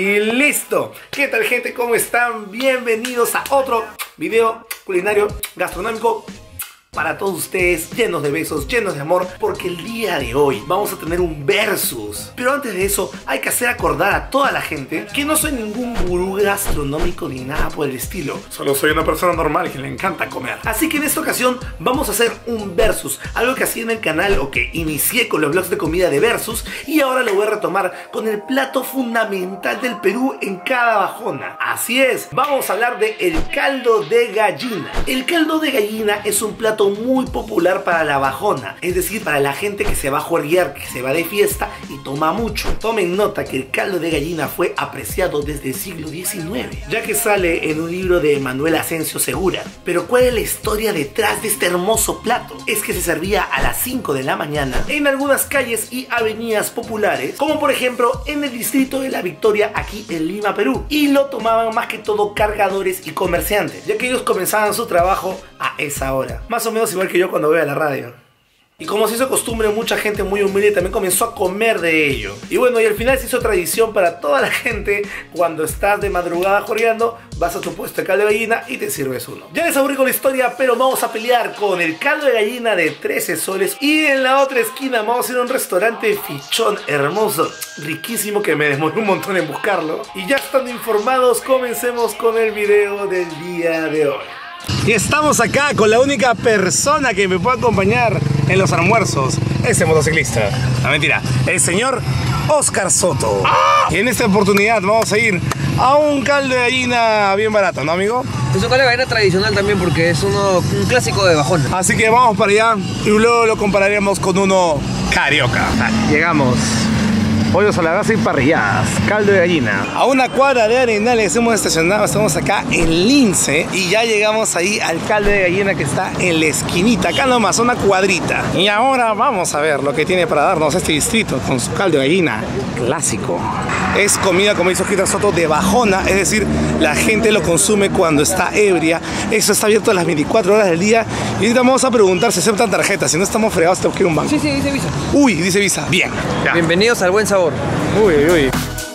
Y listo. ¿Qué tal, gente? ¿Cómo están? Bienvenidos a otro video culinario gastronómico para todos ustedes, llenos de besos, llenos de amor, porque el día de hoy vamos a tener un versus. Pero antes de eso, hay que hacer acordar a toda la gente que no soy ningún gurú gastronómico ni nada por el estilo. Solo soy una persona normal que le encanta comer. Así que en esta ocasión vamos a hacer un versus, algo que hacía en el canal o que inicié con los vlogs de comida de versus, y ahora lo voy a retomar con el plato fundamental del Perú en cada bajona. Así es, vamos a hablar de el caldo de gallina. El caldo de gallina es un plato muy popular para la bajona, es decir, para la gente que se va a juerguear, que se va de fiesta y toma mucho. Tomen nota que el caldo de gallina fue apreciado desde el siglo XIX, ya que sale en un libro de Manuel Asensio Segura. Pero ¿cuál es la historia detrás de este hermoso plato? Es que se servía a las 5 de la mañana en algunas calles y avenidas populares, como por ejemplo en el distrito de La Victoria, aquí en Lima, Perú, y lo tomaban más que todo cargadores y comerciantes, ya que ellos comenzaban su trabajo a esa hora, más o menos igual que yo cuando voy a la radio. Y como se hizo costumbre, mucha gente muy humilde también comenzó a comer de ello. Y bueno, y al final se hizo tradición para toda la gente. Cuando estás de madrugada jorgeando, vas a tu puesto de caldo de gallina y te sirves uno. Ya les aburrí con la historia, pero vamos a pelear con el caldo de gallina de 13 soles. Y en la otra esquina vamos a ir a un restaurante fichón, hermoso, riquísimo, que me demoré un montón en buscarlo. Y ya estando informados, comencemos con el video del día de hoy. Y estamos acá con la única persona que me puede acompañar en los almuerzos, ese motociclista. No, mentira, el señor Oscar Soto. ¡Ah! Y en esta oportunidad vamos a ir a un caldo de gallina bien barato, ¿no, amigo? Es un caldo de gallina tradicional también porque es un clásico de bajona. Así que vamos para allá y luego lo compararemos con uno carioca. Llegamos. Pollos a la brasa y parrilladas, caldo de gallina. A una cuadra de Arenales hemos estacionado, estamos acá en Lince y ya llegamos ahí al caldo de gallina que está en la esquinita, acá nomás, una cuadrita. Y ahora vamos a ver lo que tiene para darnos este distrito con su caldo de gallina clásico. Es comida, como dice Oscar Soto, de bajona, es decir, la gente lo consume cuando está ebria. Eso está abierto a las 24 horas del día. Y ahorita vamos a preguntar si aceptan tarjetas, si no estamos fregados tenemos que ir a un banco. Sí, dice Visa. Uy, dice Visa. Bien. Ya. Bienvenidos al buen sabor. Uy.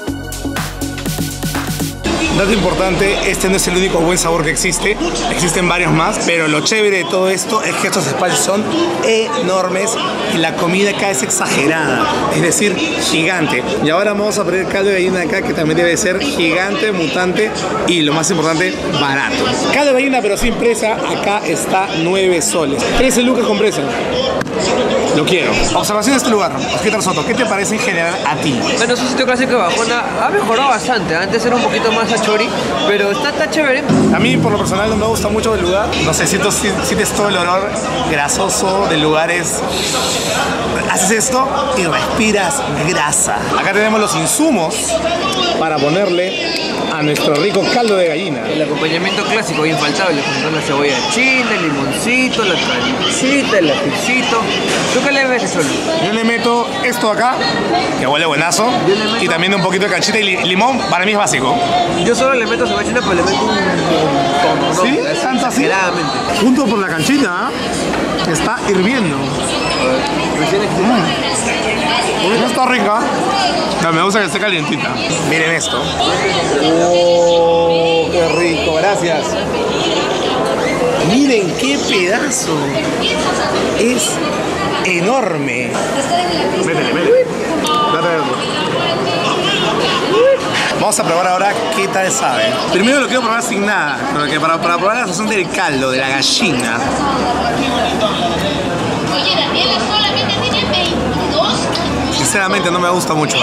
Dato importante, este no es el único buen sabor que existe, existen varios más, pero lo chévere de todo esto es que estos espacios son enormes y la comida acá es exagerada, es decir, gigante. Y ahora vamos a poner el caldo de gallina acá, que también debe ser gigante, mutante y lo más importante, barato. Caldo de gallina pero sin presa, acá está 9 soles. 13 lucas con presa. Lo quiero. Observación de este lugar, Oscar Soto, ¿qué te parece en general a ti? Bueno, es un sitio clásico de bajona, ha mejorado bastante. Antes era un poquito más achori, pero está chévere. A mí, por lo personal, no me gusta mucho el lugar. No sé, sientes todo el olor grasoso del lugar. Haces esto y respiras grasa. Acá tenemos los insumos para ponerle a nuestro rico caldo de gallina. El acompañamiento clásico, infaltable, con la cebolla chile, el limoncito, la carnecita, el ajicito. ¿Tú qué le metes, solo? Yo le meto esto acá, que huele buenazo, y también un poquito de canchita y limón, para mí es básico. Yo solo le meto cebolla china, pero le meto un montón, ¿no? ¿Sí? ¿Tanto así? Exageradamente. Junto por la canchita, está hirviendo. No está rica, pero me gusta que esté calientita. Miren esto. ¡Oh, qué rico! Gracias. Miren qué pedazo. Es enorme. Métele. Vamos a probar ahora qué tal sabe. Primero lo quiero probar sin nada, porque para probar la sazón del caldo, de la gallina. Oye, Daniela, solamente tiene 22. Sinceramente no me gusta mucho,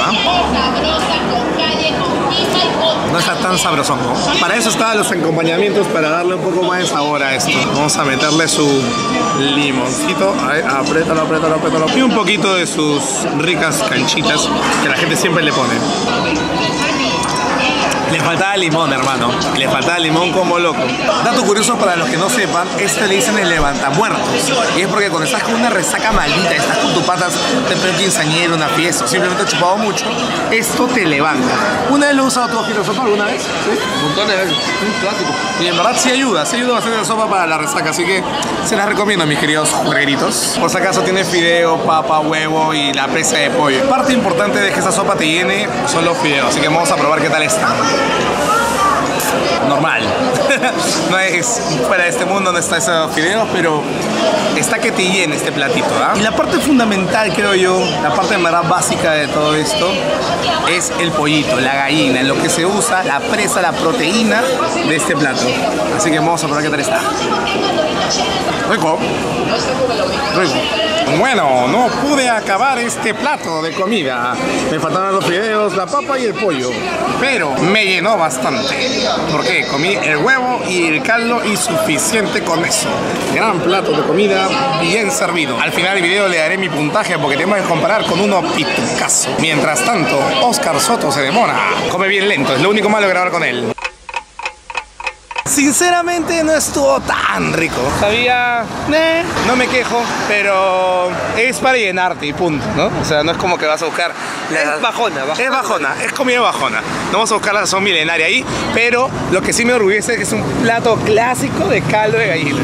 no está tan sabrosón, ¿no? Para eso estaban los acompañamientos, para darle un poco más de sabor a esto. Vamos a meterle su limoncito, apriétalo. Y un poquito de sus ricas canchitas que la gente siempre le pone. Le faltaba limón, hermano. Le faltaba limón como loco. Dato curioso para los que no sepan, le dicen el levantamuertos. Y es porque cuando estás con una resaca maldita, estás con tus patas, te un quinceañero, una fiesta, o simplemente has chupado mucho, esto te levanta. ¿Una vez lo has usado tu ojito de sopa alguna vez? ¿Sí? Un montón de veces. Un clásico. Y en verdad sí ayuda bastante la sopa para la resaca, así que se las recomiendo, mis queridos juegueritos. Por si acaso tiene fideo, papa, huevo y la presa de pollo. Parte importante de que esa sopa te llene son los fideos, así que vamos a probar qué tal está. Normal. No es fuera de este mundo, no está esos fideos, pero está que te llene este platito, ¿ah? Y la parte fundamental, creo yo, la parte de verdad básica de todo esto es el pollito, la gallina, en lo que se usa la presa, la proteína de este plato. Así que vamos a probar qué tal está. Rico. Rico. Bueno, no pude acabar este plato de comida. Me faltaron los fideos, la papa y el pollo. Pero me llenó bastante. Porque comí el huevo y el caldo y suficiente con eso. Gran plato de comida, bien servido. Al final del video le daré mi puntaje porque tenemos que comparar con uno pitucazo. Mientras tanto, Oscar Soto se demora. Come bien lento, es lo único malo de grabar con él. Sinceramente no estuvo tan rico. Sabía, no me quejo, pero es para llenarte y punto, ¿no? O sea, no es como que vas a buscar... Es bajona. Es bajona, es comida bajona. No vamos a buscar la sazón milenaria ahí, pero lo que sí me orgullece es que es un plato clásico de caldo de gallina.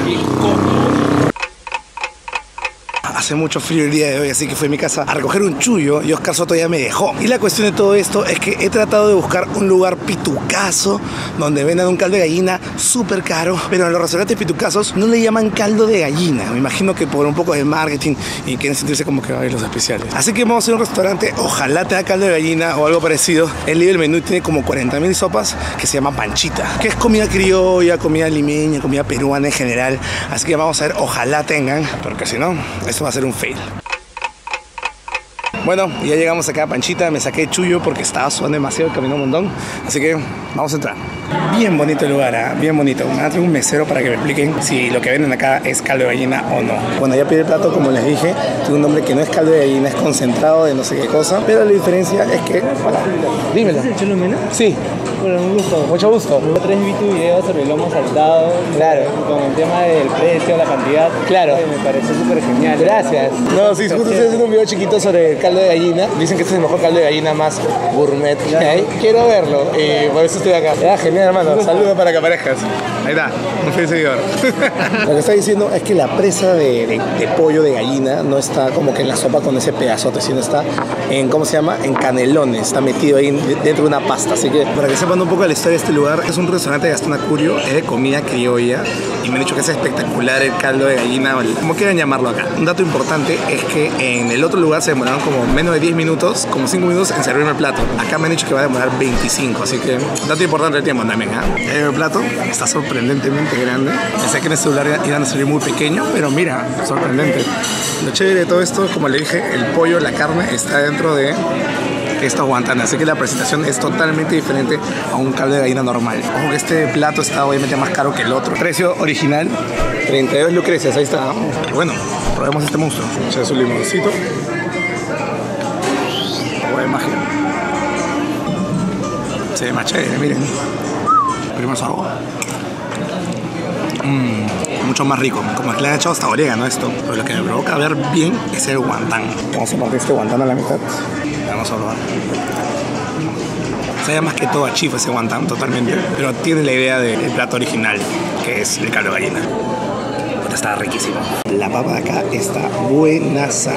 Hace mucho frío el día de hoy, así que fui a mi casa a recoger un chullo y Oscar Soto ya me dejó. Y la cuestión de todo esto es que he tratado de buscar un lugar pitucazo donde vendan un caldo de gallina súper caro, pero en los restaurantes pitucazos no le llaman caldo de gallina. Me imagino que por un poco de marketing y quieren sentirse como que va a haber los especiales. Así que vamos a ir a un restaurante, ojalá te da caldo de gallina o algo parecido. He leído el menú y tiene como 40.000 sopas que se llama panchita, que es comida criolla, comida limeña, comida peruana en general. Así que vamos a ver, ojalá tengan, porque si no, esto va a ser un fail. Bueno, ya llegamos acá a Panchita, me saqué chullo porque estaba sudando demasiado, caminé un montón, así que vamos a entrar. Bien bonito el lugar, ¿eh? Bien bonito. Me trae un mesero para que me expliquen si lo que venden acá es caldo de gallina o no. Bueno, ya pedí el plato, como les dije, tiene un nombre que no es caldo de gallina, es concentrado de no sé qué cosa, pero la diferencia es que... Hola, dímelo. ¿Es el Cholo Mena? Sí. Bueno, un gusto. Mucho gusto. Otra vez vi tu video sobre el lomo saltado. Claro. Con el tema del precio, la cantidad. Claro. Me pareció súper genial. Gracias. No, sí, justo estoy haciendo un video chiquito sobre el caldo de gallina. Dicen que este es el mejor caldo de gallina más gourmet que hay. Quiero verlo y por eso estoy acá. Ya, genial, hermano. Saludos para que aparezcas. Ahí está, un fiel seguidor. Lo que está diciendo es que la presa de pollo de gallina no está como que en la sopa con ese pedazote, sino está en, ¿cómo se llama? En canelones. Está metido ahí dentro de una pasta. Así que para que sepan un poco de la historia de este lugar, es un restaurante de Gastón Acurio, es de comida criolla y me han dicho que es espectacular el caldo de gallina, o como quieran llamarlo acá. Un dato importante es que en el otro lugar se demoraron como menos de 10 minutos, como 5 minutos en servirme el plato. Acá me han dicho que va a demorar 25, así que dato importante del tiempo también, ¿eh? El plato está sorprendentemente grande. Pensé que en este lugar iban a salir muy pequeño, pero mira, sorprendente. Lo chévere de todo esto, como le dije, el pollo, la carne está dentro de estos guantanes, así que la presentación es totalmente diferente a un caldo de gallina normal. Ojo que este plato está obviamente más caro que el otro. Precio original, 32 lucrecias, ahí está. Bueno, probemos este monstruo. Echa su limoncito. Agua de magia. Se ve más chévere, miren. Primero sabor. Mucho más rico, como que le han echado hasta orégano esto, pero lo que me provoca ver bien es el guantán. Vamos a partir este guantán a la mitad. Vamos a probar. Sabe más que todo a chifa ese guantán, totalmente, pero tiene la idea del plato original, que es el caldo de gallina. Pero está riquísimo. La papa de acá está buenaza.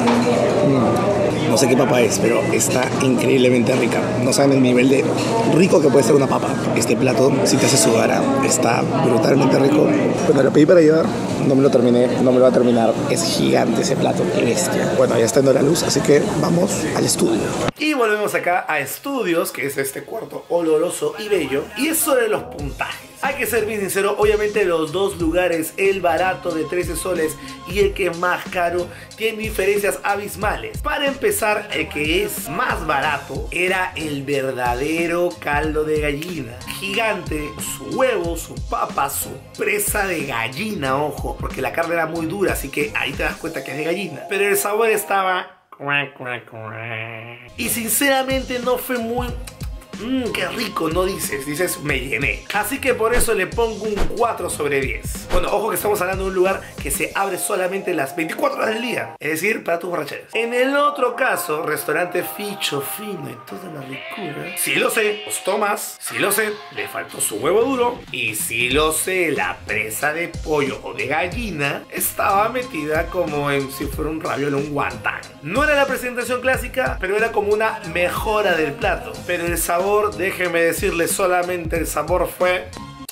No sé qué papa es, pero está increíblemente rica. No saben el nivel de rico que puede ser una papa. Este plato, si te hace sudar, está brutalmente rico. Cuando lo pedí para llevar, no me lo terminé, no me lo va a terminar. Es gigante ese plato, qué bestia. Bueno, ya está yendo la luz, así que vamos al estudio. Y volvemos acá a Estudios, que es este cuarto oloroso y bello. Y es sobre los puntajes. Hay que ser bien sincero, obviamente los dos lugares, el barato de 13 soles y el que es más caro, tienen diferencias abismales. Para empezar, el que es más barato era el verdadero caldo de gallina. Gigante, su huevo, su papa, su presa de gallina, ojo, porque la carne era muy dura, así que ahí te das cuenta que es de gallina. Pero el sabor estaba... Y sinceramente no fue muy... qué rico, no dices me llené. Así que por eso le pongo un 4 sobre 10. Bueno, ojo que estamos hablando de un lugar que se abre solamente las 24 horas del día, es decir, para tus borracheras. En el otro caso, restaurante Ficho Fino y toda la ricura. Sí lo sé, costó más. Sí lo sé, le faltó su huevo duro. Y sí lo sé, la presa de pollo o de gallina estaba metida como en si fuera un raviol o un guantán. No era la presentación clásica, pero era como una mejora del plato. Pero el sabor, déjeme decirle, solamente el sabor fue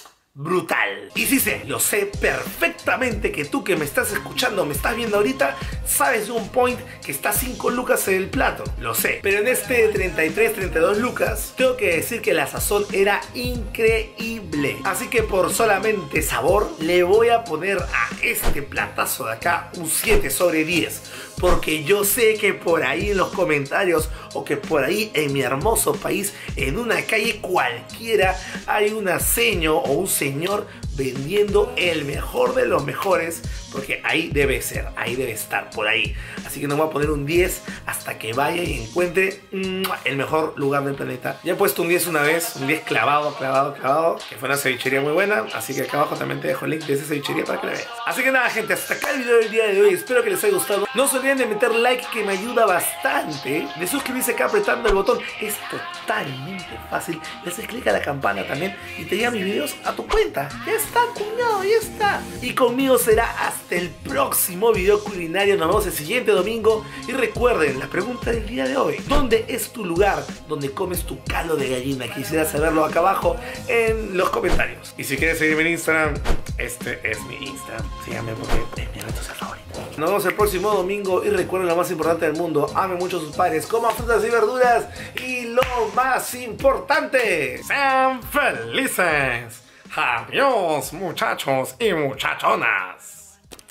brutal. Y sí sé, lo sé perfectamente que tú que me estás escuchando, me estás viendo ahorita, sabes de un point que está 5 lucas en el plato. Lo sé. Pero en este 33, 32 lucas, tengo que decir que la sazón era increíble. Así que por solamente sabor, le voy a poner a este platazo de acá un 7 sobre 10. Porque yo sé que por ahí en los comentarios o que por ahí en mi hermoso país, en una calle cualquiera, hay una seño o un señor vendiendo el mejor de los mejores, porque ahí debe ser, ahí debe estar, por ahí. Así que no voy a poner un 10 hasta que vaya y encuentre el mejor lugar del planeta. Ya he puesto un 10 una vez, un 10 clavado, que fue una cevichería muy buena, así que acá abajo también te dejo el link de esa cevichería para que la veas. Así que nada, gente, hasta acá el video del día de hoy, espero que les haya gustado. No se olviden de meter like, que me ayuda bastante, de suscribirse acá apretando el botón, es totalmente fácil, le haces clic a la campana también y te llegan mis videos a tu cuenta. Ya está, cuñado, ya está. Y conmigo será hasta el próximo video culinario. Nos vemos el siguiente domingo. Y recuerden la pregunta del día de hoy: ¿dónde es tu lugar donde comes tu caldo de gallina? Quisiera saberlo acá abajo en los comentarios. Y si quieres seguirme en Instagram, este es mi Instagram. Síganme porque es mi red social favorita. Nos vemos el próximo domingo. Y recuerden lo más importante del mundo: amen mucho a sus padres, coman frutas y verduras. Y lo más importante, sean felices. Adiós, muchachos y muchachonas.